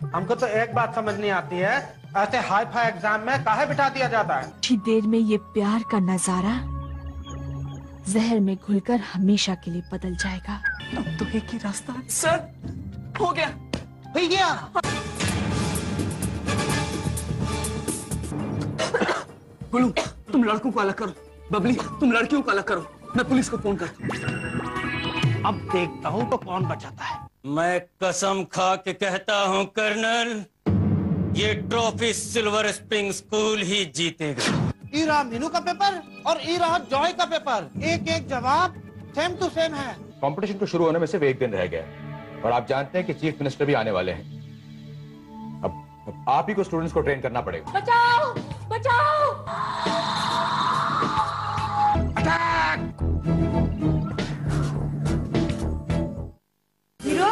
हमको तो एक बात समझ नहीं आती है, ऐसे हाई फाई एग्जाम में काहे बिठा दिया जाता है? कुछ देर में ये प्यार का नजारा जहर में घुलकर हमेशा के लिए बदल जाएगा। अब तो एक ही रास्ता है। सर, हो गया। गुलू, तुम लड़कों को अलग करो। बबली, तुम लड़कियों को अलग करो। मैं पुलिस को फोन करता हूँ। अब देखता हूँ तो कौन बचाता है। मैं कसम खा के कहता हूँ कर्नल, ये ट्रॉफी सिल्वर स्प्रिंग स्कूल ही जीतेगा। ई रहा मीनू का पेपर और ई रहा जॉय का पेपर, एक एक जवाब सेम टू सेम है। कंपटीशन को शुरू होने में सिर्फ एक दिन रह गया है और आप जानते हैं कि चीफ मिनिस्टर भी आने वाले हैं। अब आप ही को स्टूडेंट्स को ट्रेन करना पड़ेगा। बचाओ, बचाओ! अटैक! हीरो?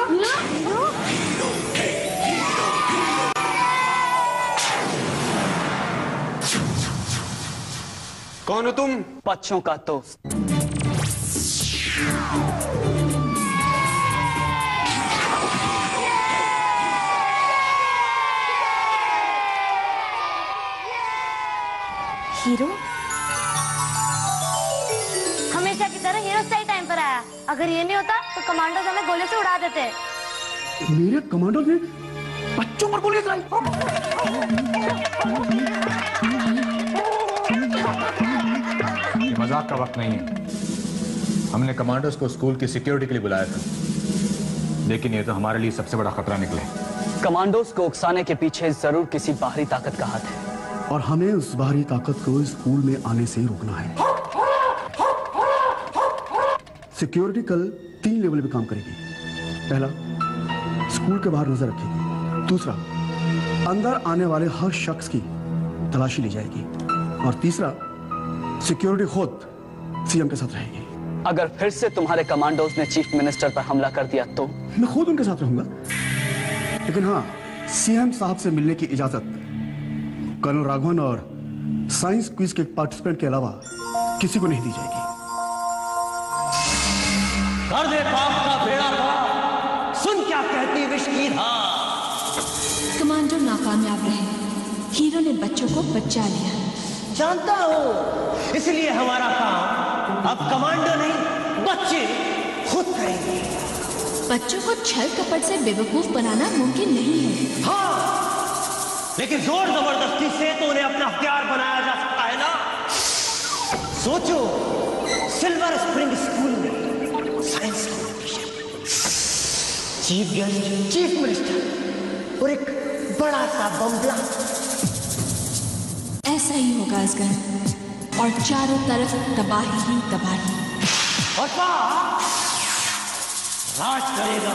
कौन हो तुम? बच्चों का दोस्त। हीरो हमेशा की तरह हीरो सही टाइम पर आया। अगर ये नहीं होता तो कमांडो हमें गोले से उड़ा देते। मेरे कमांडो ने बच्चों पर गोली चलाई। ये मजाक का वक्त नहीं है। हमने कमांडोज को स्कूल की सिक्योरिटी के लिए बुलाया था, लेकिन ये तो हमारे लिए सबसे बड़ा खतरा निकले। कमांडोज को उकसाने के पीछे जरूर किसी बाहरी ताकत का हाथ है और हमें उस बाहरी ताकत को स्कूल में आने से रोकना है। सिक्योरिटी कल 3 लेवल पे काम करेगी। पहला, स्कूल के बाहर नजर रखेगी। दूसरा, अंदर आने वाले हर शख्स की तलाशी ली जाएगी। और तीसरा, सिक्योरिटी खुद सीएम के साथ रहेगी। अगर फिर से तुम्हारे कमांडोज ने चीफ मिनिस्टर पर हमला कर दिया तो? मैं खुद उनके साथ रहूंगा, लेकिन हाँ, सीएम साहब से मिलने की इजाजत कर्नल राघवन और साइंस क्विज के पार्टिसिपेंट के अलावा किसी को नहीं दी जाएगी। कर दे पाप का बेड़ा पार, सुन क्या कहती विष की धार। कमांडो नाकामयाब रहे, हीरो ने बच्चों को बचा लिया। जानता हूँ, इसलिए हमारा काम अब कमांडो नहीं, बच्चे खुद करेंगे। बच्चों को छल कपट से बेवकूफ बनाना मुमकिन नहीं है। हाँ, लेकिन जोर जबरदस्ती से तो उन्हें अपना हथियार बनाया जा सकता है ना। सोचो, सिल्वर स्प्रिंग स्कूल में science competition, chief guest chief minister और एक बड़ा सा बम ब्लास्ट। ऐसा ही होगा असगर, और चारों तरफ तबाही ही तबाही। और राज करेगा।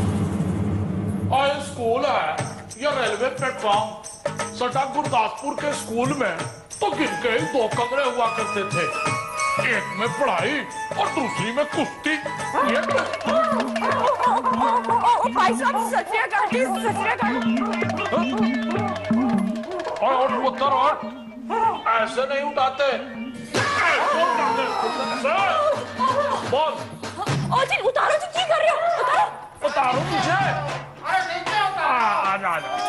और स्कूल है या रेलवे प्लेटफॉर्म, सटा गुरदासपुर के स्कूल में तो गिन के 2 कमरे हुआ करते थे। एक में पढ़ाई और दूसरी में कुश्ती। भाई साहब, सत श्री अकाल। और पुत्र, और ऐसे नहीं उठाते, ऐसे उठाते। बोल। ओ जी, उतारो जी, क्या कर रहे हो? उतारो मुझे। अरे नीचे उतारो।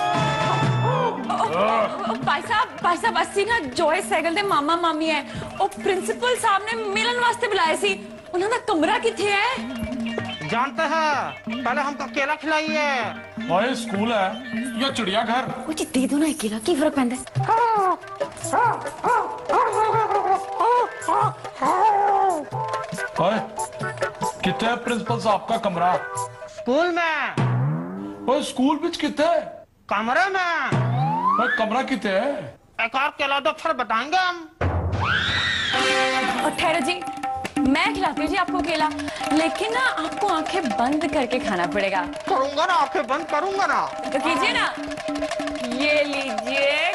आ भाई साहब अस्सी ना जॉय सैगल दे मामा मामी है। ओ प्रिंसिपल साहब ने मिलन वास्ते बुलाए सी। उन्होंने कमरा किथे है? जानते हैं, पहले हमको केला खिलाइए। और स्कूल है या चिड़ियाघर? कुछ दे दो ना केला, की फर्क पैंदा है। किथे है प्रिंसिपल साहब का कमरा? स्कूल में। और स्कूल बिच किथे? कमरे में। कमरा किथे है? एक और केला दो, फिर बताएंगे हम। और ठहरो जी, मैं खिलाती हूँ जी आपको केला, लेकिन ना आपको आंखें बंद करके खाना पड़ेगा। करूंगा ना, आंखें बंद करूंगा ना। तो कीजिए ना, ये लीजिए।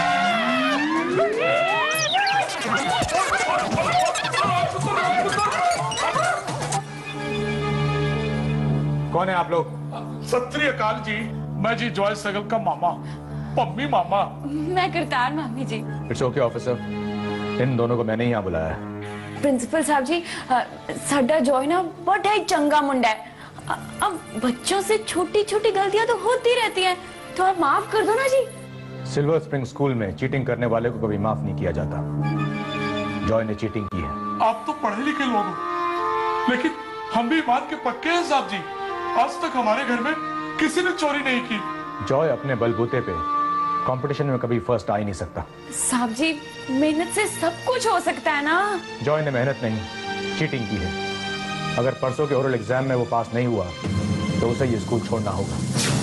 कौन है आप लोग? सत श्री अकाल जी, मैं जी जॉय सैगल का मामा, पम्मी मामा। मैं करतार मामी जी। इट्स ओके ऑफिसर, इन दोनों को मैंने ही यहाँ बुलाया है। प्रिंसिपल साहब जी, साडा जॉय ना बड़ा ही चंगा मुंडा है। अब बच्चों से छोटी छोटी गलतियां तो होती रहती हैं, तो आप माफ कर दो ना जी। सिल्वर स्प्रिंग स्कूल में चीटिंग करने वाले को कभी माफ नहीं किया जाता। जॉय ने चीटिंग की है। आप तो पढ़े लिखे लोग हो, लेकिन हम भी बात के पक्के हैं साहब जी। आज तक हमारे घर में किसी ने चोरी नहीं की। जॉय अपने बलबूते पे कंपटीशन में कभी फर्स्ट आ ही नहीं सकता। साहब जी, मेहनत से सब कुछ हो सकता है ना। जॉय ने मेहनत नहीं, चीटिंग की है। अगर परसों के ओरल एग्जाम में वो पास नहीं हुआ तो उसे ये स्कूल छोड़ना होगा।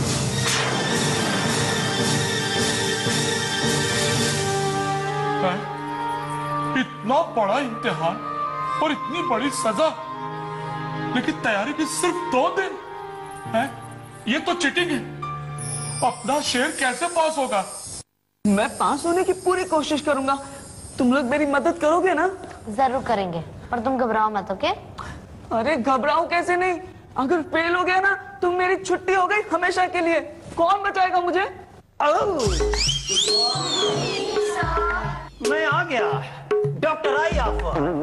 इतना बड़ा इम्तिहान और इतनी बड़ी सजा, लेकिन तैयारी भी सिर्फ 2 दिन है। ये तो चीटिंग है। अपना शेर कैसे पास होगा? मैं पास होने की पूरी कोशिश करूंगा। तुम लोग मेरी मदद करोगे ना? जरूर करेंगे, पर तुम घबराओ मत, ओके? अरे घबराओ कैसे नहीं, अगर फेल हो गया ना तो मेरी छुट्टी हो गई हमेशा के लिए। कौन बचाएगा मुझे? मैं आ गया, डॉक्टर आई आप।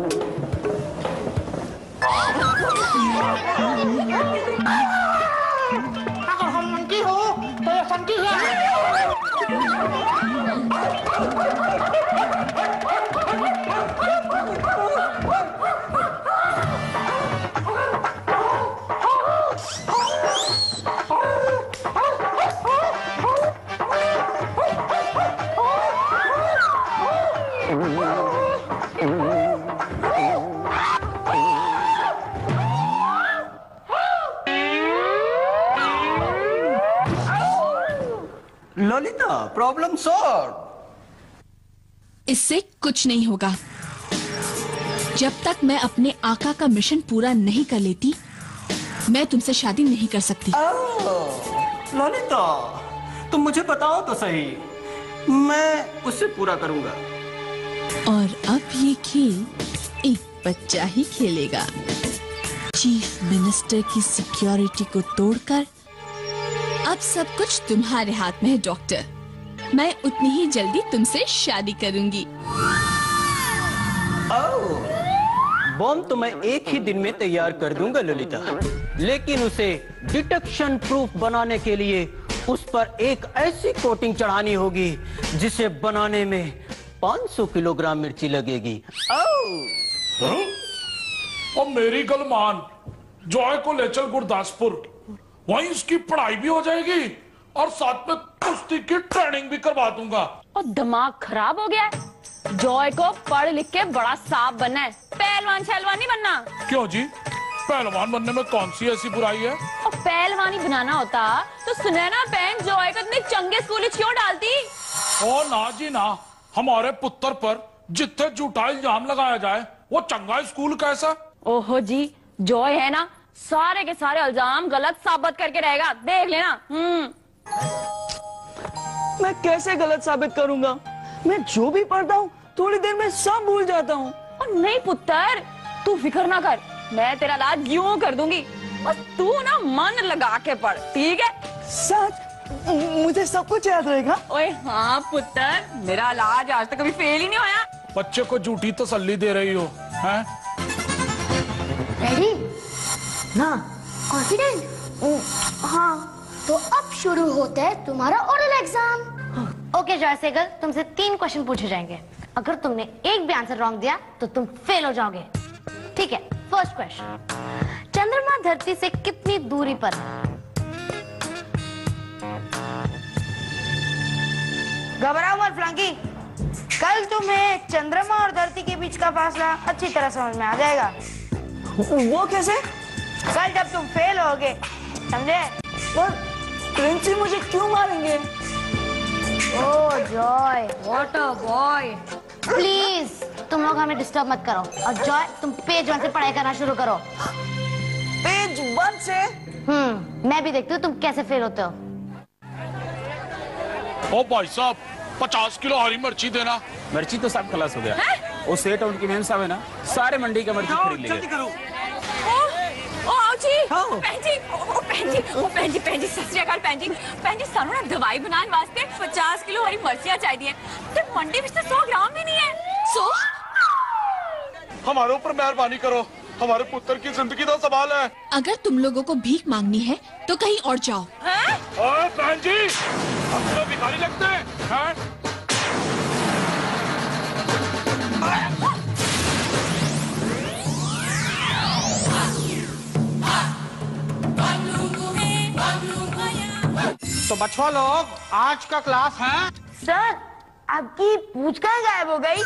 अगर हम मंकी हो तो ये संकी है। Lalita, problem solve. इससे कुछ नहीं होगा। जब तक मैं अपने आका का मिशन पूरा नहीं कर लेती, मैं तुमसे शादी नहीं कर सकती। ललिता, तुम मुझे बताओ तो सही, मैं उससे पूरा करूंगा। और अब ये खेल एक बच्चा ही खेलेगा। चीफ मिनिस्टर की सिक्योरिटी को तोड़कर अब सब कुछ तुम्हारे हाथ में है डॉक्टर। मैं उतनी ही जल्दी तुमसे शादी करूंगी। बॉम्ब तो मैं एक ही दिन में तैयार कर दूंगा ललिता, लेकिन उसे डिटेक्शन प्रूफ बनाने के लिए उस पर एक ऐसी कोटिंग चढ़ानी होगी जिसे बनाने में 500 किलोग्राम मिर्ची लगेगी। और मेरी गल मान, जॉय को ले चल गुरदासपुर, वहीं उसकी पढ़ाई भी हो जाएगी और साथ में कुश्ती की ट्रेनिंग भी करवा दूंगा। और दिमाग खराब हो गया है। जॉय को पढ़ लिख के बड़ा सांप बनना है, पहलवान शहलवान नहीं बनना। क्यों जी? पहलवान बनने में कौन सी ऐसी बुराई है? और पहलवानी बनाना होता तो सुनैना बहन जॉय को इतने चंगे स्कूल क्यों डालती? ओ ना जी ना, हमारे पुत्र पर जितने झूठा इल्जाम लगाया जाए वो चंगा स्कूल कैसा? ओहो जी, जॉय है ना, सारे के सारे इल्जाम गलत साबित करके रहेगा, देख लेना। मैं कैसे गलत साबित करूंगा? मैं जो भी पढ़ता हूँ थोड़ी देर में सब भूल जाता हूँ। और नहीं पुत्र, तू फिक्र ना कर, मैं तेरा इलाज यूं कर दूंगी, बस तू ना मन लगा के पढ़, ठीक है? सच? मुझे सब कुछ याद रहेगा? ओए हाँ पुत्र, मेरा इलाज आज तक कभी फेल ही नहीं होया। बच्चे को झूठी तसल्ली दे रही हो, हैं? रेडी? ना कॉन्फिडेंट? हाँ, तो अब शुरू होता है तुम्हारा oral exam. Okay Joy Sehgal, तुमसे 3 क्वेश्चन पूछे जाएंगे। अगर तुमने एक भी आंसर रॉन्ग दिया तो तुम फेल हो जाओगे, ठीक है? फर्स्ट क्वेश्चन, चंद्रमा धरती से कितनी दूरी पर है? घबराओ मत फ्लंकी, कल तुम्हें चंद्रमा और धरती के बीच का फासला अच्छी तरह समझ में आ जाएगा। वो कैसे? कल जब तुम फेल होगे, समझे? पर प्रिंसी मुझे क्यों मारेंगे? Oh Joy, what a boy. Please तुम लोग हमें डिस्टर्ब मत करो, और जॉय तुम पेज 1 से पढ़ाई करना शुरू करो। पेज 1 से? मैं भी देखती हूँ तुम कैसे फेल होते हो। ओ भाई साहब, 50 किलो हरी मिर्ची देना। मिर्ची तो सब खलास हो गया। वो सेठ और उनकी मैम साहब है ना, सारे मंडी का मिर्ची खरीद लेंगे। सानू ना दवाई बनाने वास्ते 50 किलो हरी मिर्चियां चाहिए, तो मंडी में 100 ग्राम भी नहीं है। 100? हमारे ऊपर मेहरबानी करो, हमारे पुत्र की जिंदगी का सवाल है। अगर तुम लोगों को भीख मांगनी है तो कहीं और जाओ। ओए बहन जी, हम तो भिखारी लगते हैं? तो बच्चों लोग, आज का क्लास है। सर, आपकी पूंछ कहाँ गायब हो गई?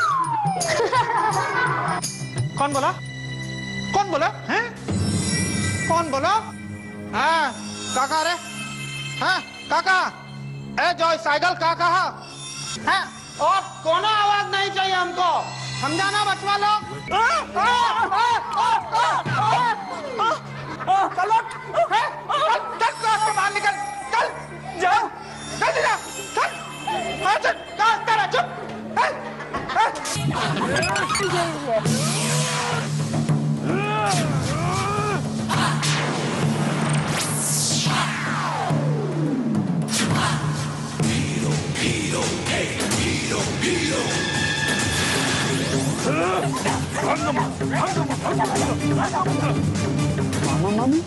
कौन बोला? कौन बोला? हैं? कौन बोला? हाँ, काका रे? हाँ, काका? ए जॉय साइकिल काका? हाँ, और कोनो आवाज नहीं चाहिए हमको, समझाना बच्चा लोग? चलो, चल क्लास से बाहर निकल, चल, जाओ, जल्दी जा, चल, चल, तेरा चुप, मामा मामी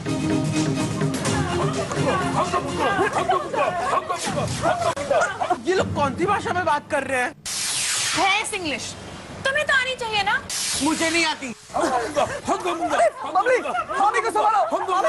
ये लोग कौन सी भाषा में बात कर रहे हैं? है इंग्लिश, तुम्हें तो आनी चाहिए ना। मुझे नहीं आती। मम्मी मामी को संभालो।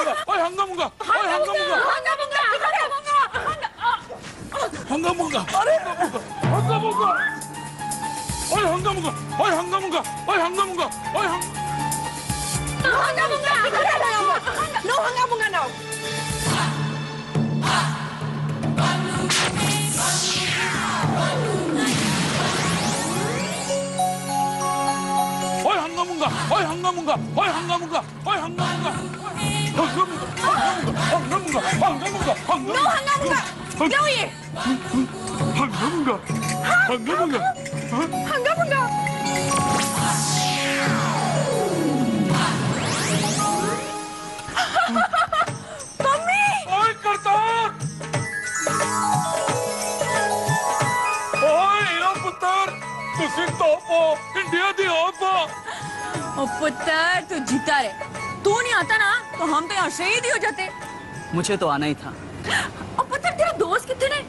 इंडिया दी ओपो। ओ पुत्र, तू जीता रे। तू नहीं आता ना तो हम तो यहाँ शहीद ही हो जाते। मुझे तो आना ही था। ओ पुत्र, तेरा दोस्त कितने?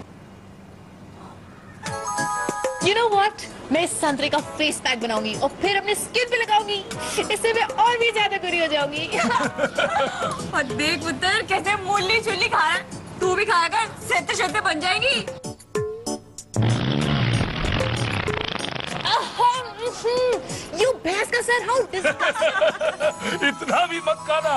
You know what? मैं इस संतरे का फेस पैक बनाऊंगी और फिर अपने स्किन पे लगाऊंगी। इससे मैं और भी ज्यादा गोरी हो जाऊंगी। और देख पुत्र कैसे मूली चुली खा रहा है। तू भी खाया कर, सेते शेते बन जाएगी। You भैंस का सर, how disgusting! इतना भी मत खाना।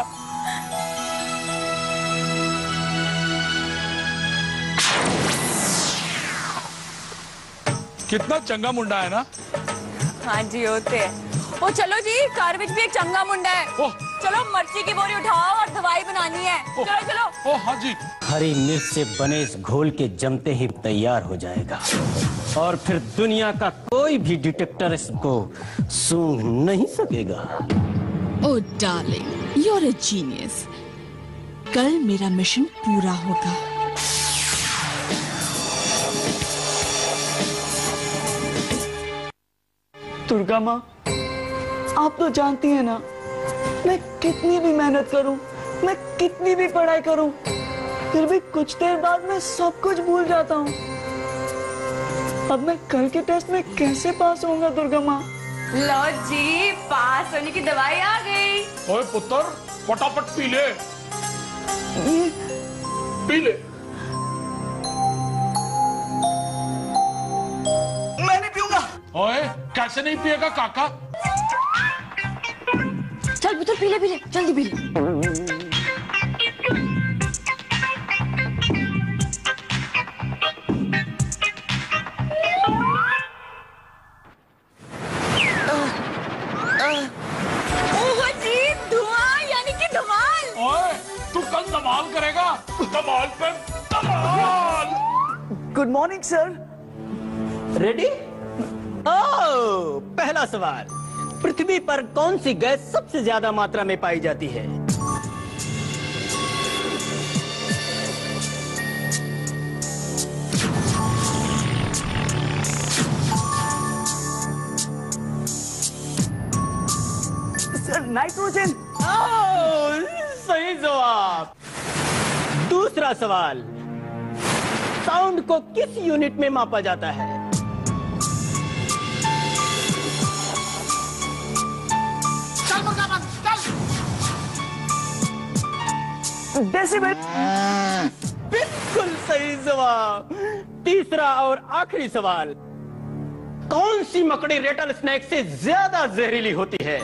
कितना चंगा मुंडा है ना? हाँ जी होते हैं। ओ चलो जी, कार में भी एक चंगा मुंडा है। चलो मिर्ची की बोरी उठाओ और दवाई बनानी है। चलो चलो। ओ हाँ जी। हरी मिर्च से बने इस घोल के जमते ही तैयार हो जाएगा और फिर दुनिया का कोई भी डिटेक्टर इसको सूंघ नहीं सकेगा। Oh darling, you are a genius. कल मेरा मिशन पूरा होगा। दुर्गा माँ, आप तो जानती हैं ना, मैं कितनी भी मेहनत करूं, मैं कितनी भी पढ़ाई करूं, फिर भी कुछ देर बाद मैं सब कुछ भूल जाता हूं। अब मैं कल के टेस्ट में कैसे पास होऊंगा दुर्गा माँ? लो जी, पास होने की दवाई आ गई। ओए पुत्र, फटाफट पी ले। पी ले। मैं नहीं पीऊंगा। ओए, कैसे नहीं पिएगा काका? चल पुत्र पी ले, जल्दी पी ले। धमाल करेगा, धमाल पे धमाल। Good morning sir. Ready? Oh, पहला सवाल, पृथ्वी पर कौन सी गैस सबसे ज्यादा मात्रा में पाई जाती है? Sir nitrogen. पहला सवाल, साउंड को किस यूनिट में मापा जाता है? चल मुर्गा चल। डेसिबल। बिल्कुल सही जवाब। तीसरा और आखिरी सवाल, कौन सी मकड़ी रेटल स्नैक से ज्यादा जहरीली होती है?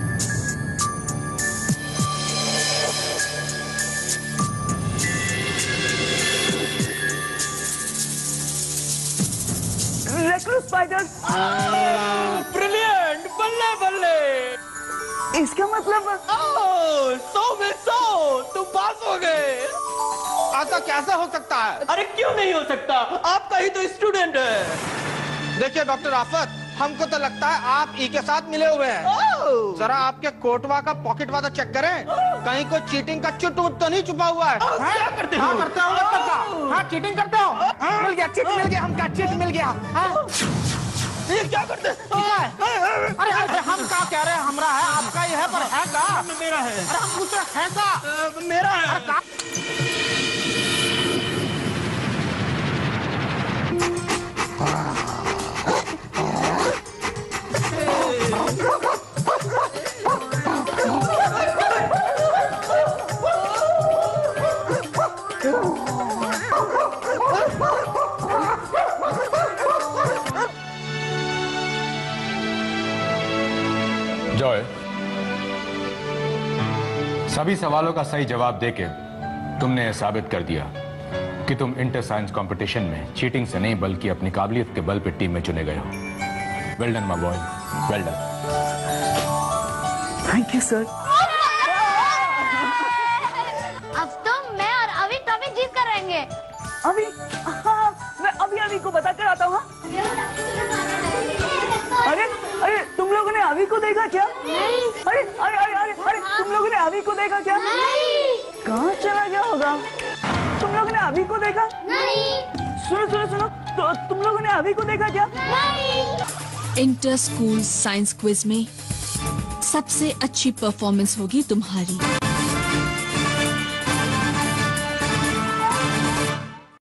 रेक्लस स्पाइडर। ब्रिलियंट, बल्ले बल्ले। इसका मतलब 100 में 100, तुम पास हो गए। ऐसा कैसे हो सकता है? अरे क्यों नहीं हो सकता, आपका ही तो स्टूडेंट है। देखिए डॉक्टर आफत, हमको तो लगता है आप ई के साथ मिले हुए हैं। जरा आपके कोटवा का पॉकेट वाला चेक करें, कहीं कोई चीटिंग का चुट तो नहीं छुपा हुआ है। क्या करते हो? हाँ करते हो पक्का। हाँ चीटिंग करते हो। मिल गया चिट मिल गया, हमका चिट मिल गया। ये क्या करते? अरे अरे हम क्या कह रहे हैं, हमरा है आपका ही है, पर है का? मेरा है। अरे हम पूछ रहे हैं का? मेरा है। जॉय, सभी सवालों का सही जवाब देके तुमने यह साबित कर दिया कि तुम इंटर साइंस कंपटीशन में चीटिंग से नहीं बल्कि अपनी काबिलियत के बल पे टीम में चुने गए हो। Well done my boy, well done. Thank you sir. अब तो मैं और अभी ट्रॉफी जीत कर रहेंगे। अभी? हाँ, मैं अभी को बता कर आता हूँ। अरे अरे तुम लोगों ने अभी को देखा क्या? अरे अरे अरे अरे अरे तुम लोगों ने अभी को देखा क्या? कहाँ चला गया होगा? तुम लोगों ने अभी को देखा? सुनो सुनो सुनो, तो तुम लोगों ने अभी को देखा क्या? इंटर स्कूल साइंस क्विज में सबसे अच्छी परफॉर्मेंस होगी तुम्हारी।